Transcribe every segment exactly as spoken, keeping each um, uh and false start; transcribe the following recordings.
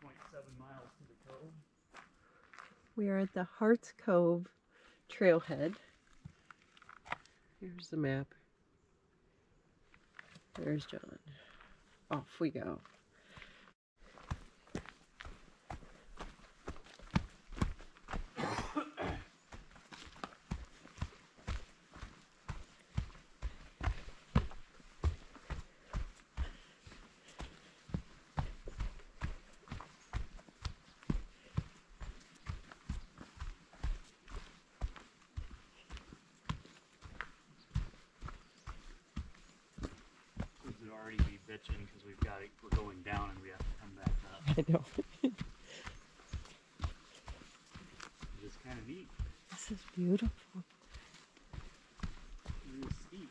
point seven miles to the Cove. We are at the Hart Cove trailhead. Here's the map. There's John. Off we go. Would already be bitching because we've got it, we're going down and we have to come back up. I know. It's kind of neat. This is beautiful. It is steep.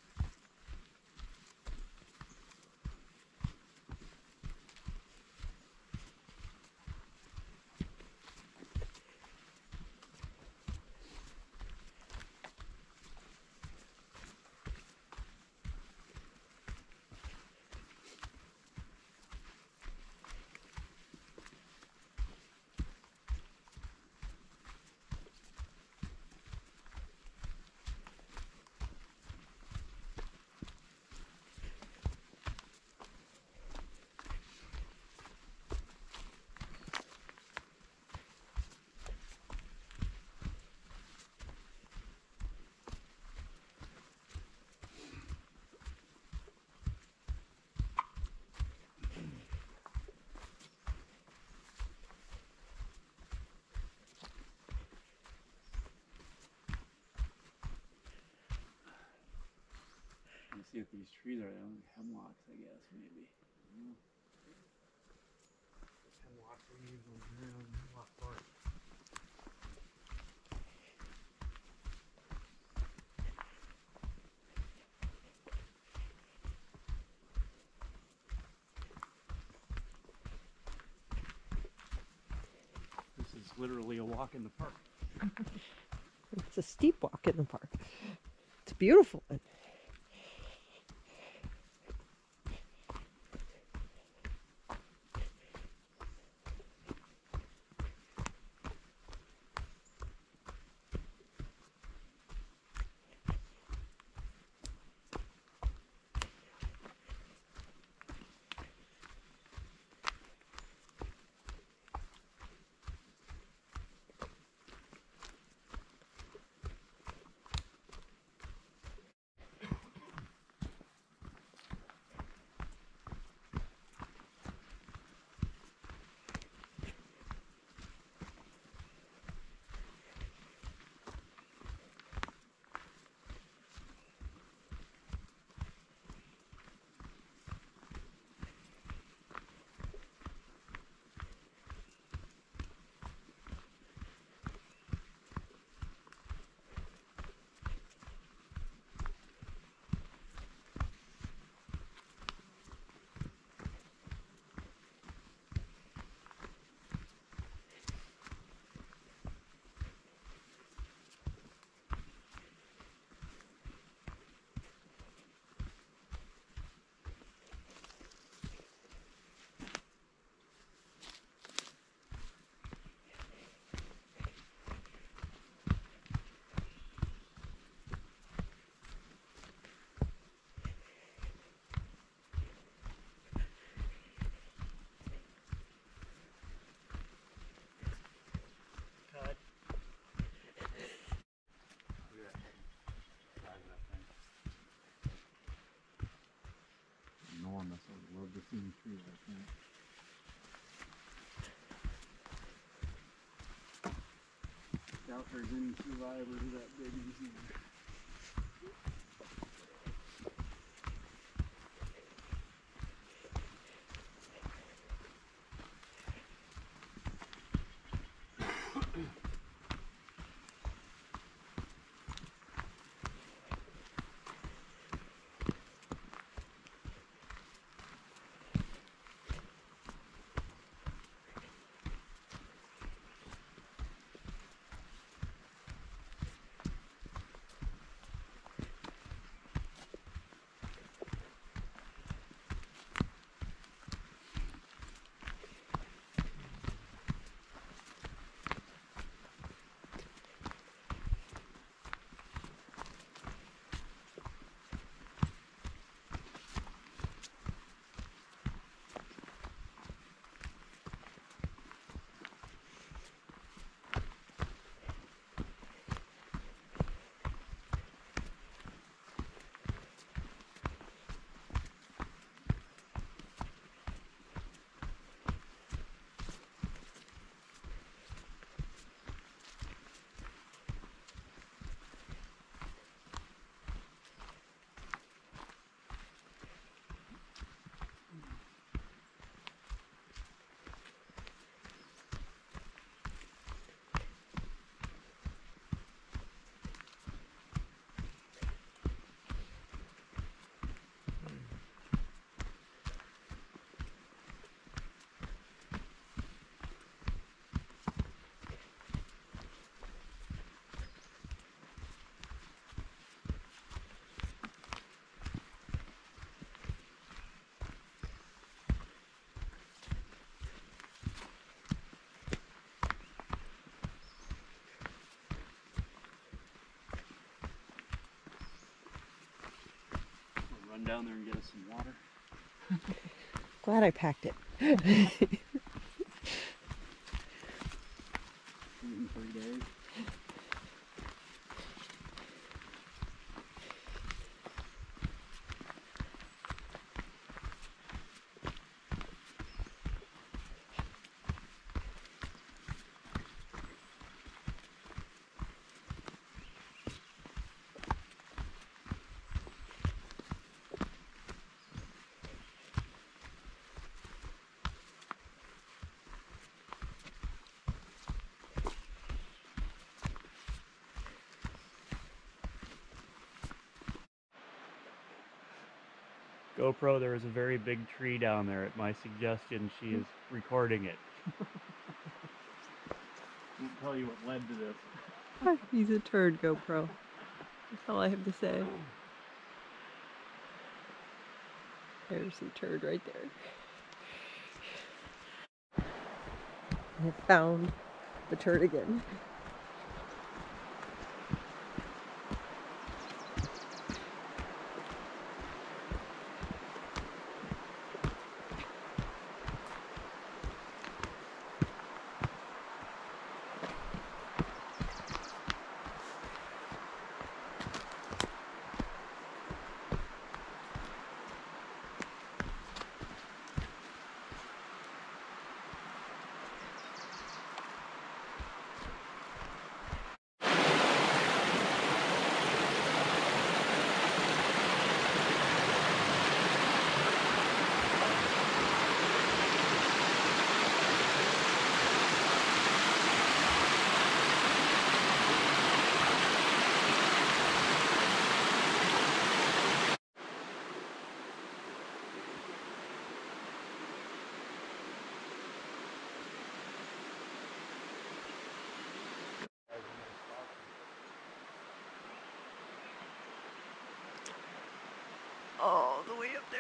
Let's see if these trees are hemlocks, I guess, maybe. Yeah. Hemlock leaves on the ground, hemlock bark. This is literally a walk in the park. It's a steep walk in the park. It's beautiful. Enormous. I would love to see a tree like that. Doubt there's any survivors that big these either. run down there and get us some water. Glad I packed it. In three days. GoPro, there is a very big tree down there. At my suggestion, she is recording it. Won't tell you what led to this. He's a turd, GoPro. That's all I have to say. There's the turd right there. I found the turd again. All the way up there.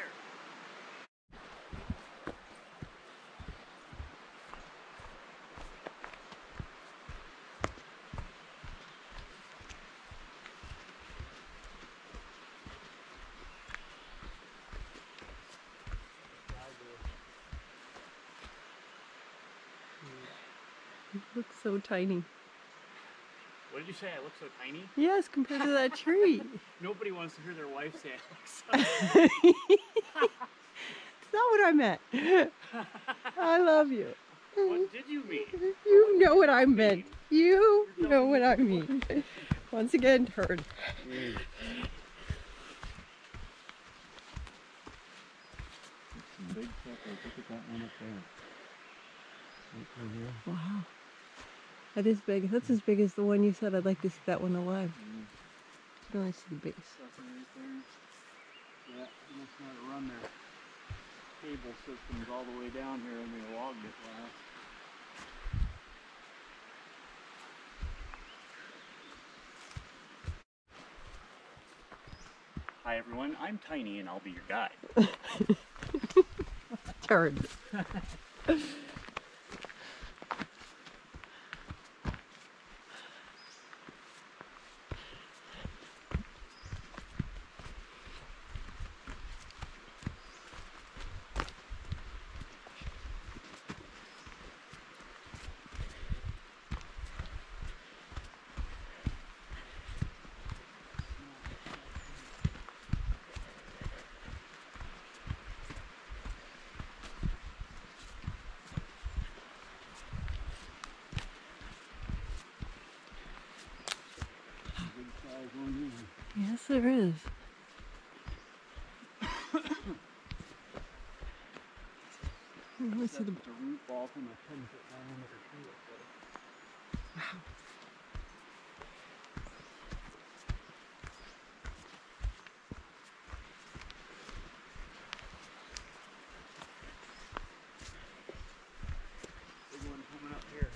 You look so tiny. What did you say? I look so tiny? Yes, compared to that tree. Nobody wants to hear their wife say I look so That's not what I meant. I love you. What did you mean? You know what I meant. You know what I mean. Once again, turd. Mm. Some big suckers. Look at that one up there. Right over here. Wow. That is big. That's as big as the one you said. I'd like to see that one alive. Mm. You can only see the base. Sucker right there. Yeah, they must not run their cable systems all the way down here and they logged it last. Hi everyone, I'm Tiny and I'll be your guide. Turd. Yes, there is. Let me see the That's a root ball from a ten foot diameter tree up there. wow. Big one coming up here.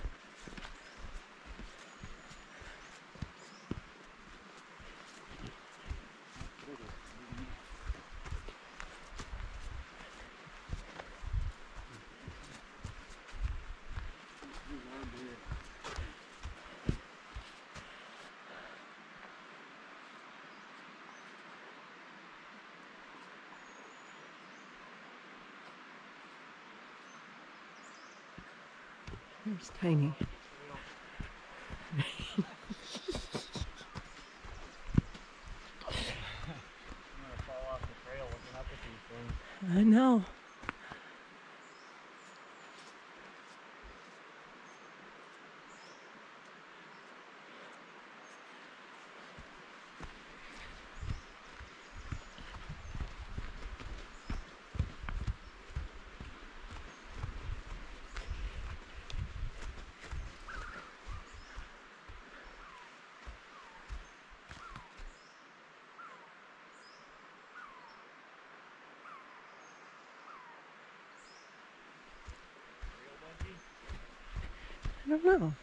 There's Tiny. Fall off the trail looking up at these things. I know. I don't know.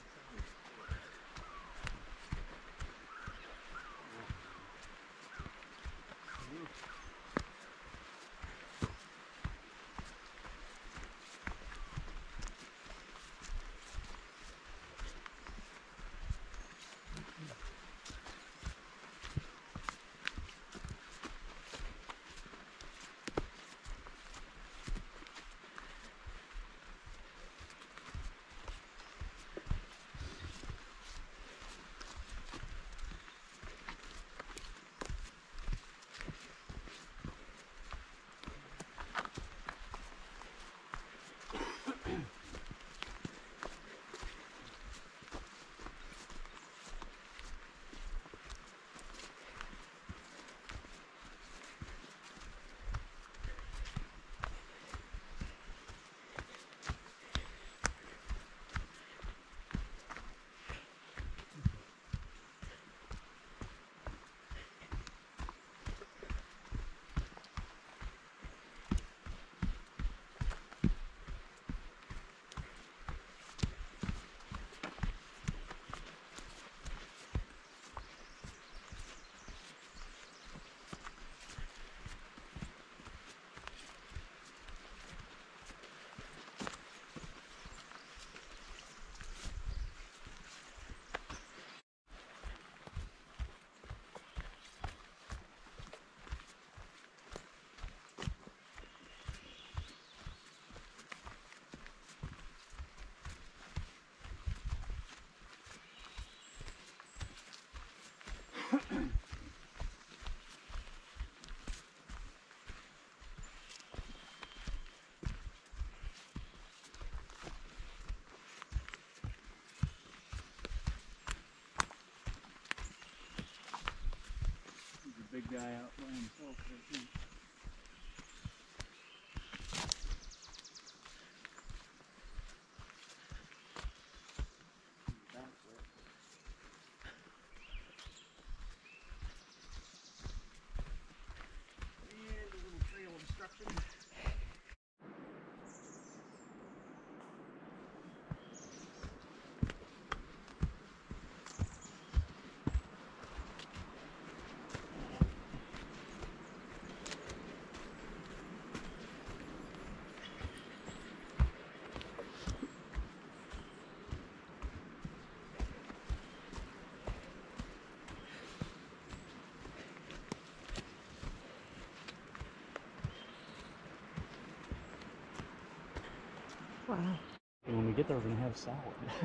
Big guy out by himself, I think. And a little trail obstruction. Wow. And when we get there, we're going to have salad.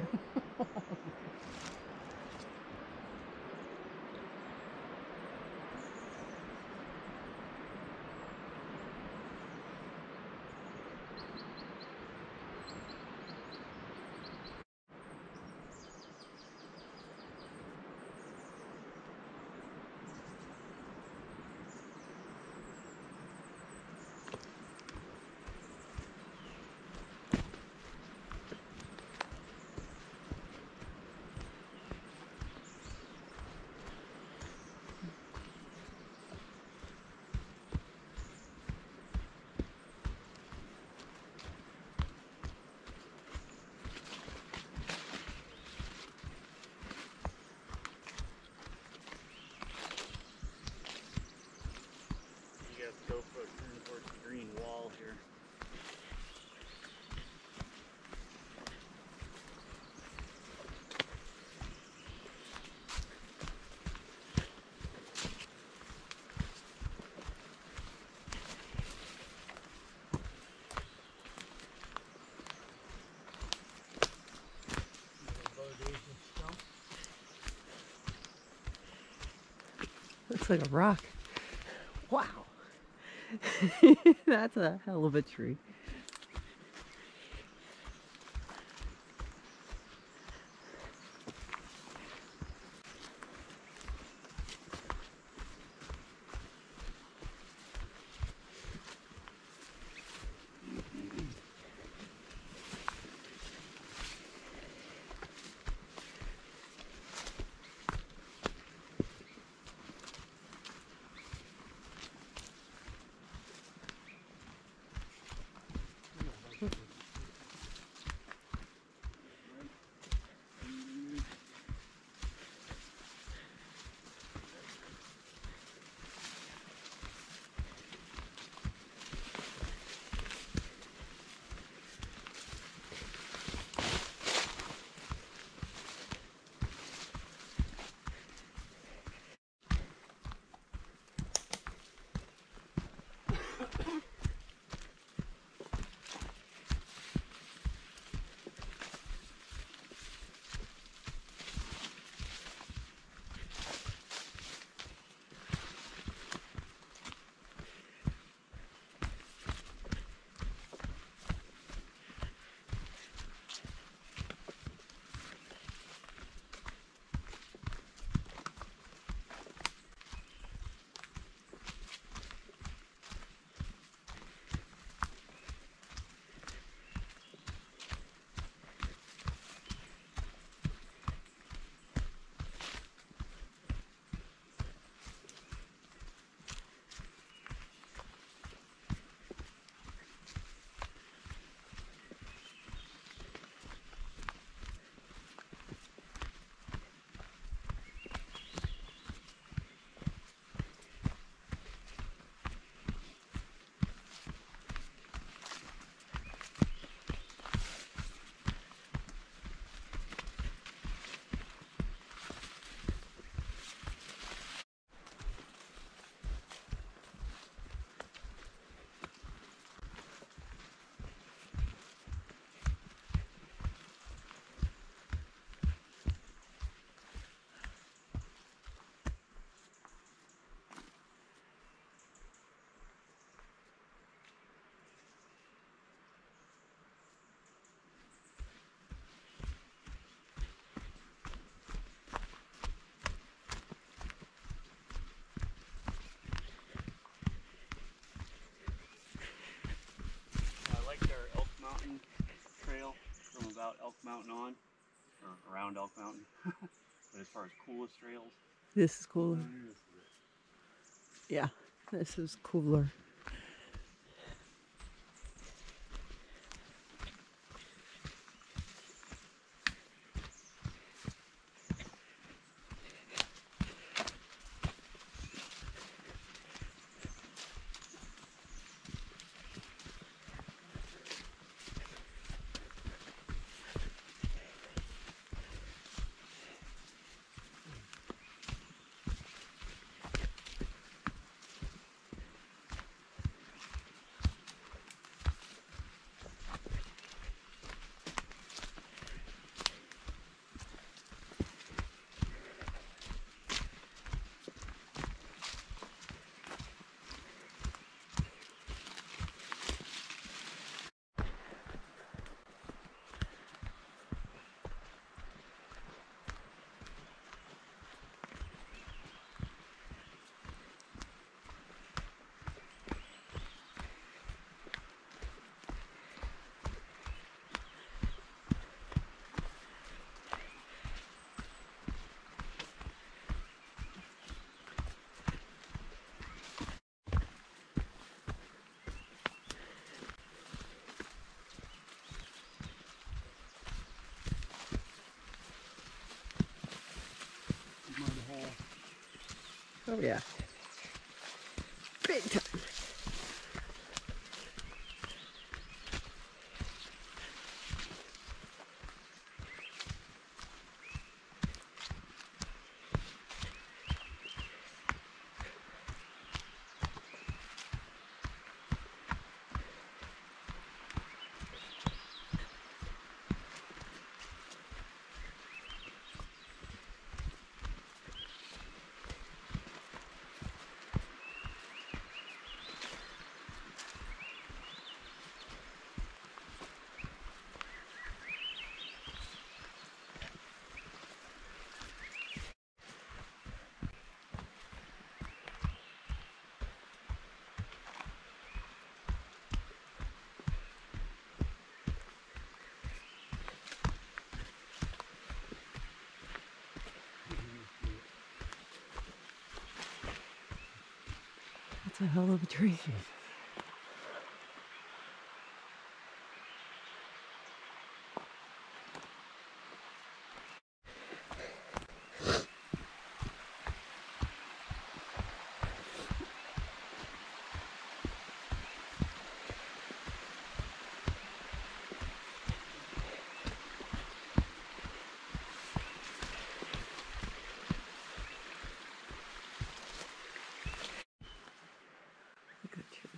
Go for a turn towards the green wall here. looks like a rock. Wow. That's a hell of a tree. About Elk Mountain on, or around Elk Mountain. But as far as coolest trails, This is cooler. this is it. Yeah, this is cooler. Oh yeah. Big time. That's a hell of a tree. Good tree.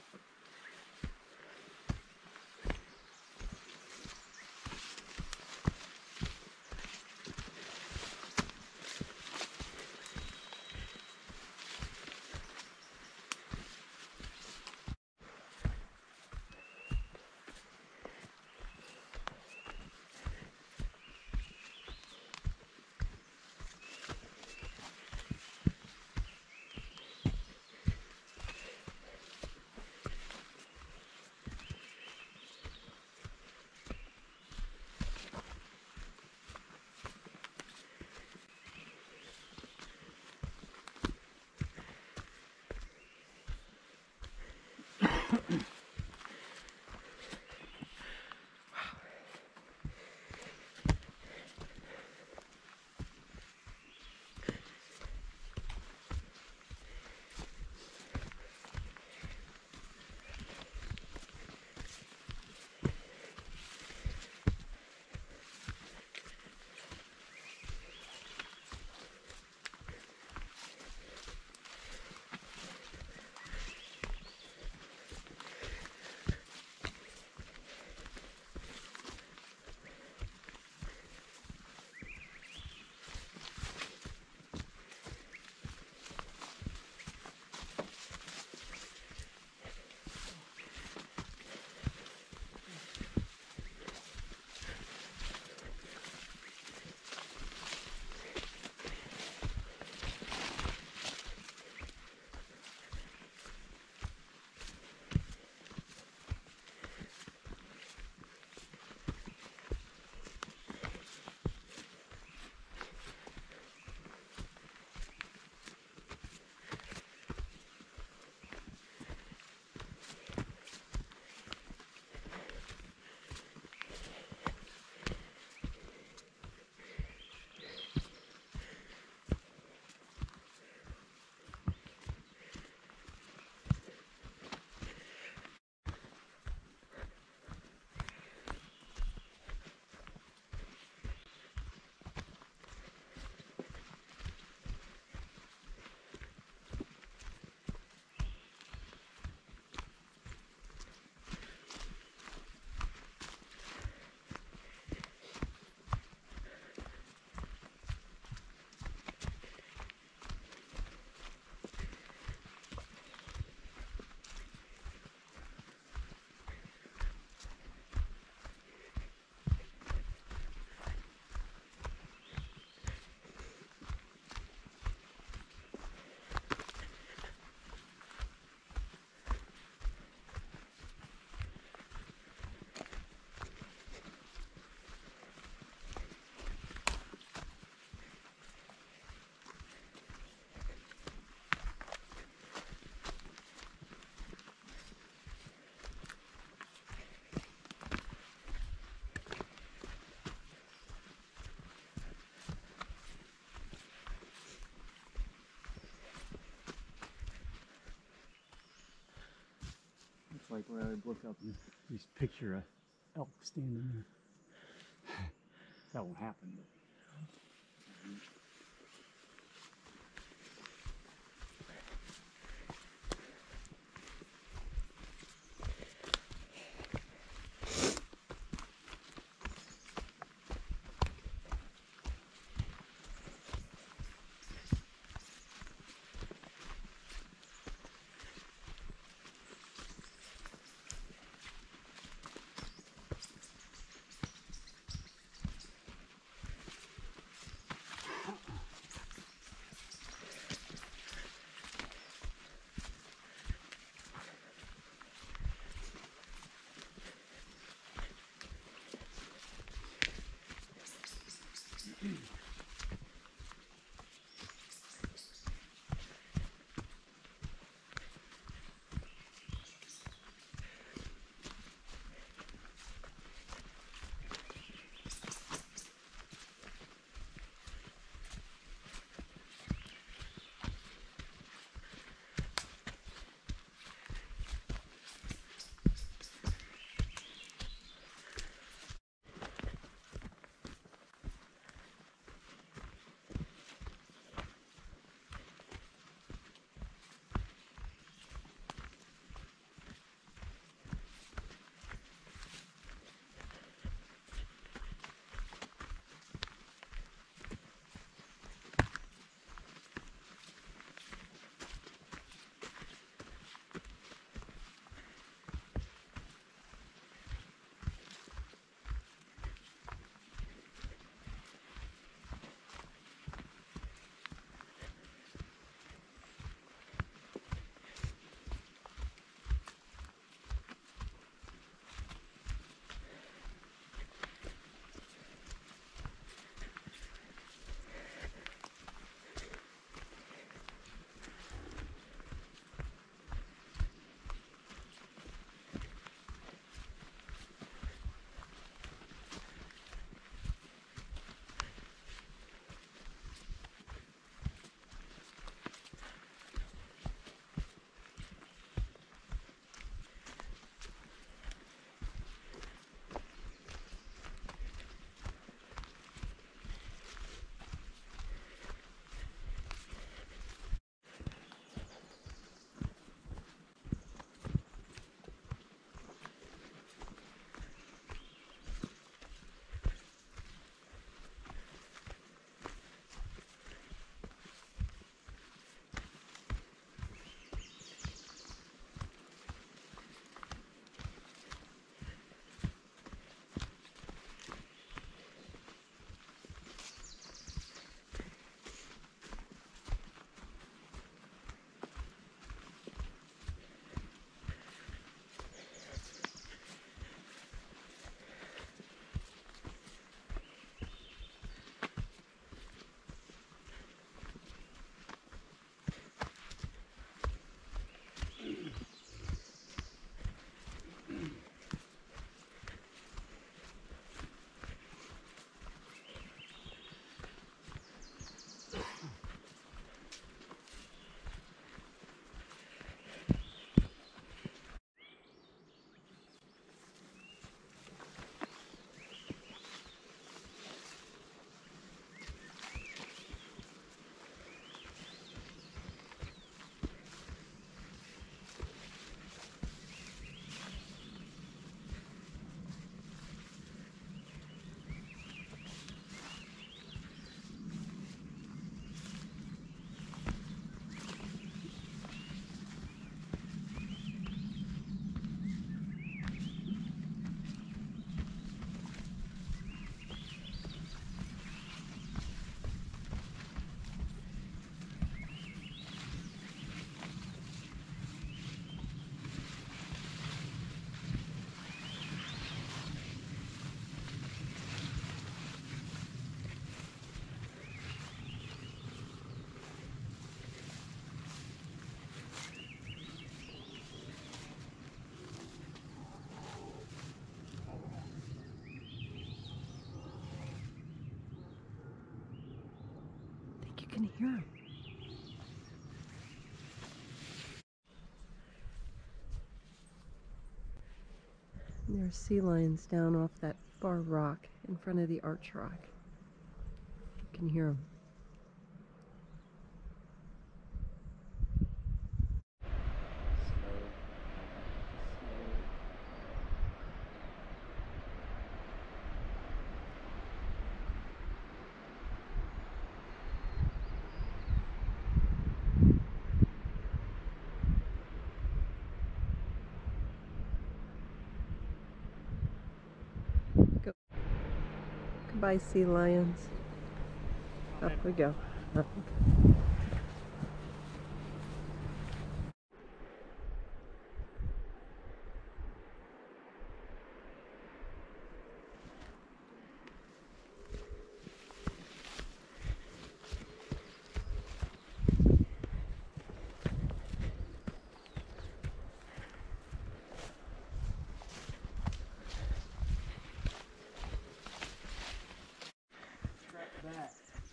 Like where I would look up and just picture a elk standing there. That won't happen, but. can hear them. There are sea lions down off that far rock in front of the arch rock. You can hear them. Go. Goodbye, sea lions. Up we go. Up. Back.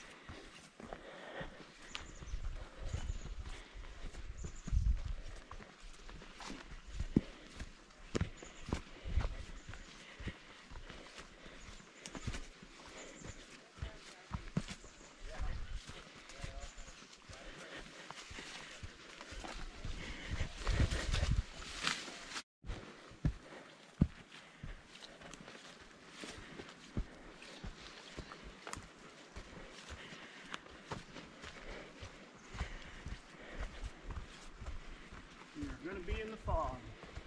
You're going to be in the fog.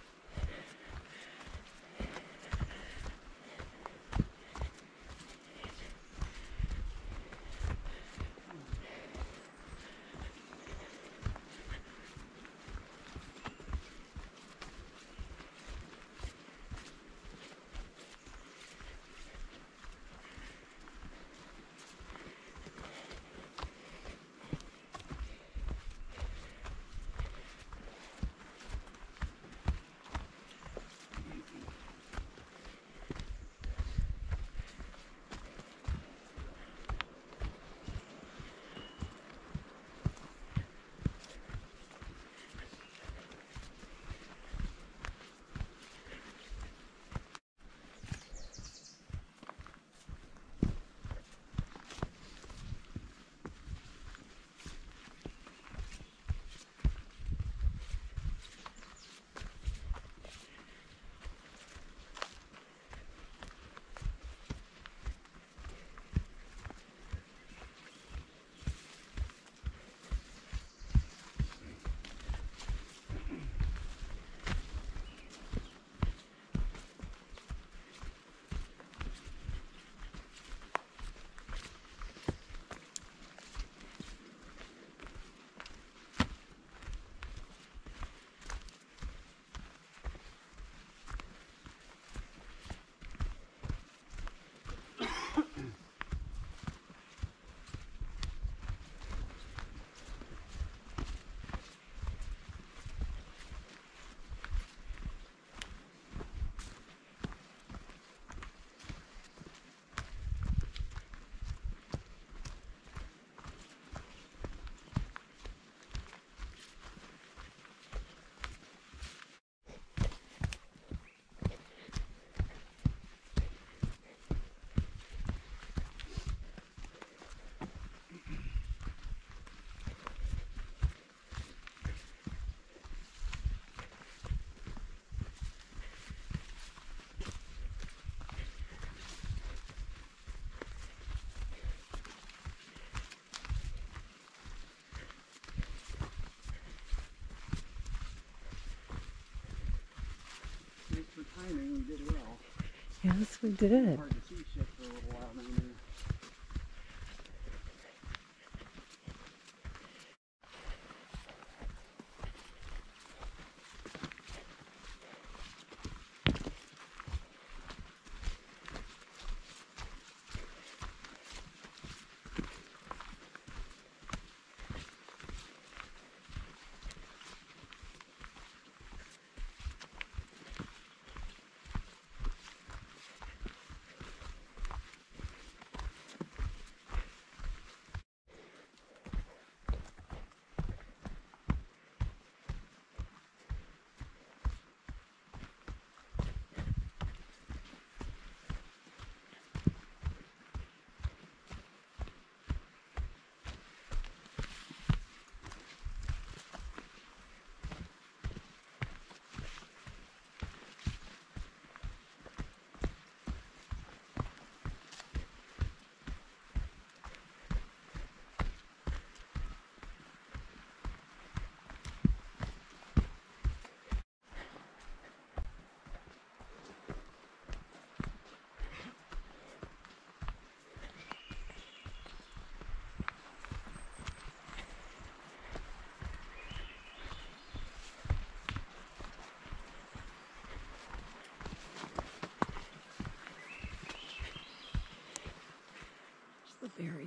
Timing, we did well. Yes, we did. Hard to see shit for a little while down there.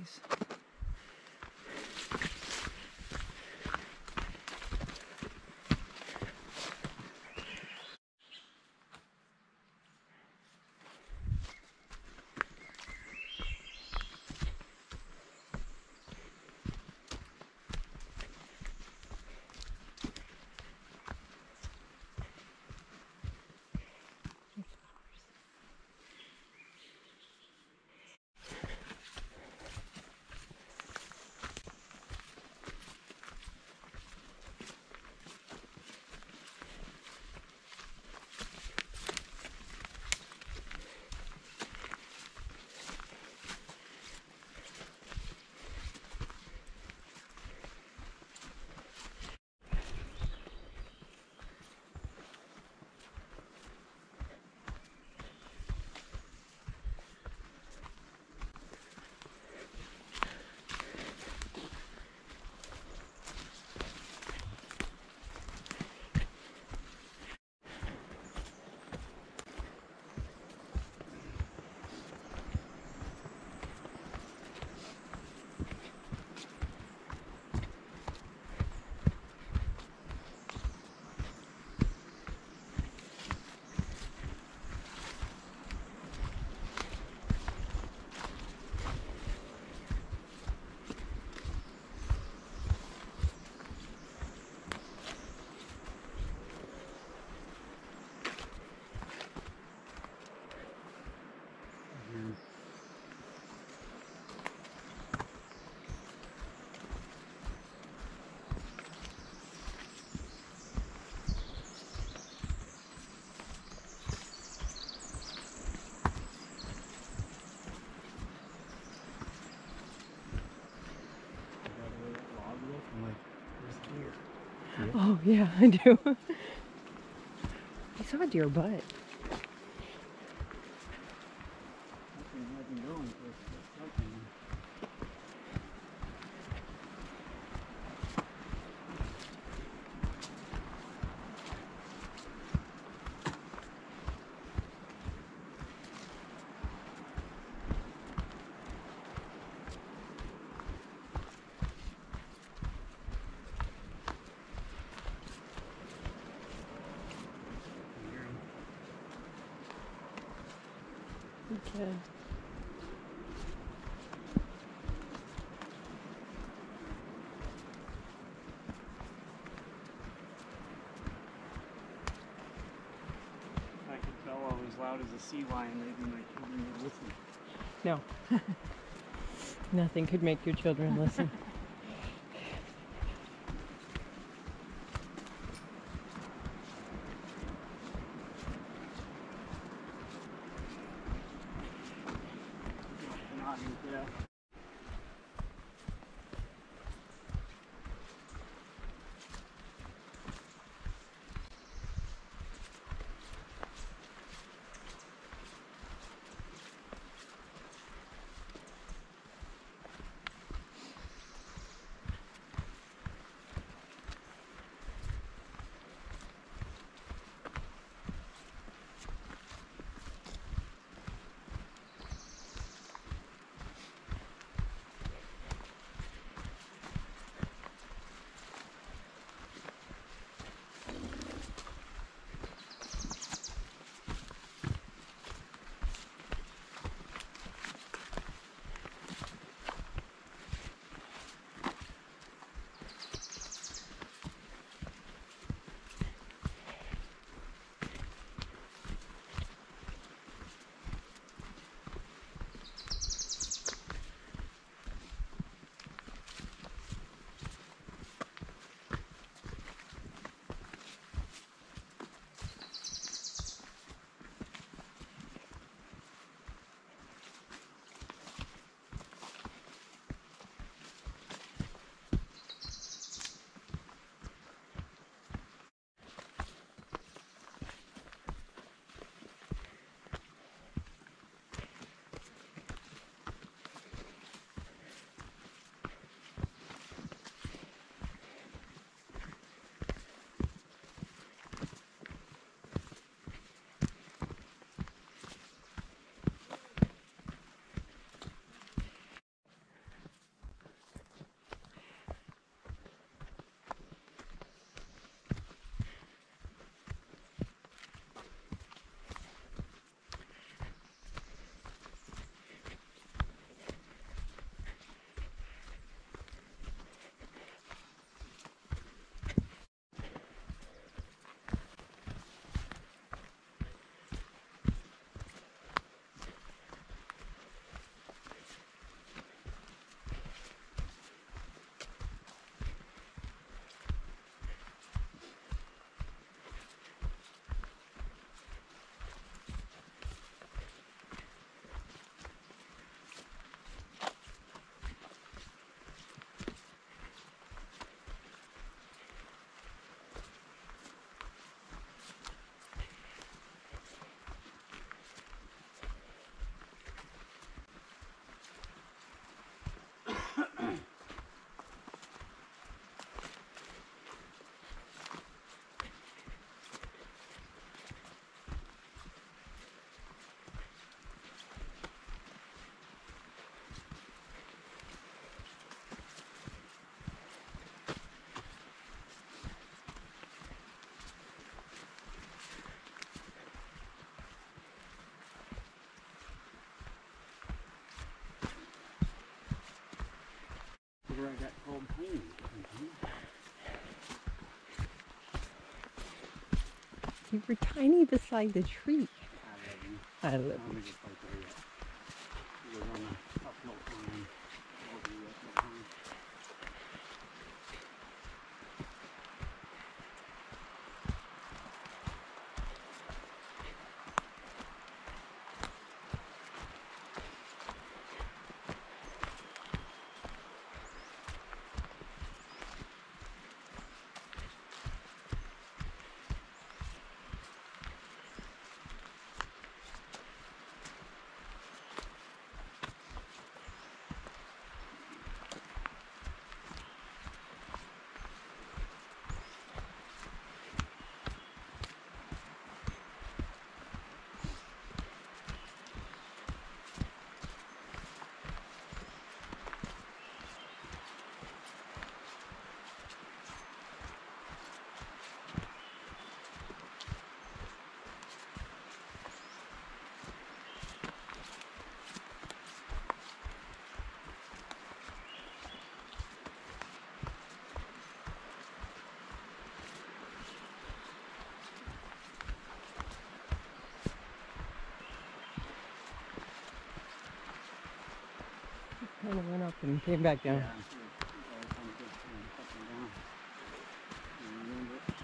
trees. Oh, yeah, I do. I saw a deer butt. Okay. I could tell I was loud as a sea lion, maybe my children would listen. No. Nothing could make your children listen. Yeah. You were tiny beside the tree. I love you. I love I'm you. gonna just like there yet. He was on the uphill climb. Over the uphill climb. Kind of went up and came back down. Yeah, I'm sure it's all comes up and up and down. You remember it?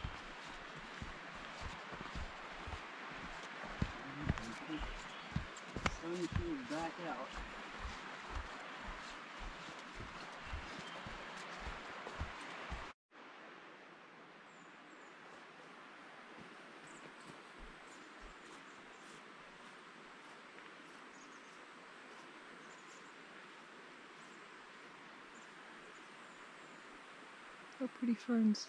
The sun should back out. Oh, pretty ferns.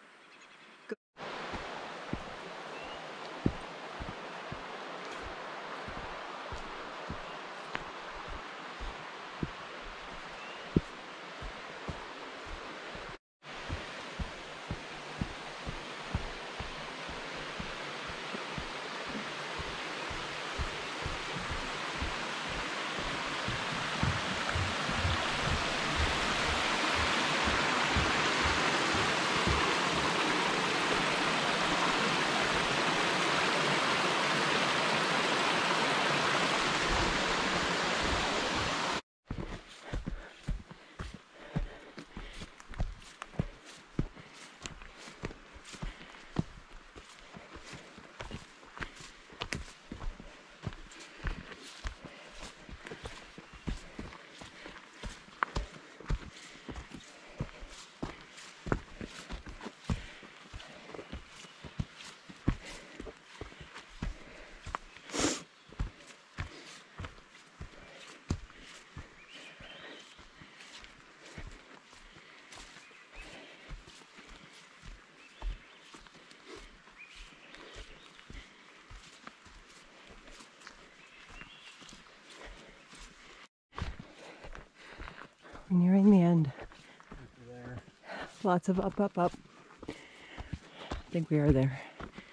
We're nearing the end. There. Lots of up, up, up. I think we are there.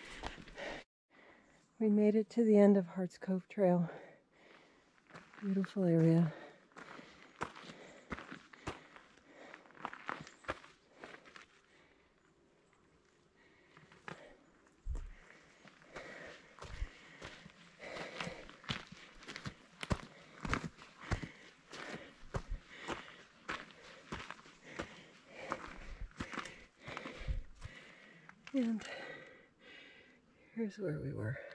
We made it to the end of Hart's Cove Trail. Beautiful area. And here's where we were.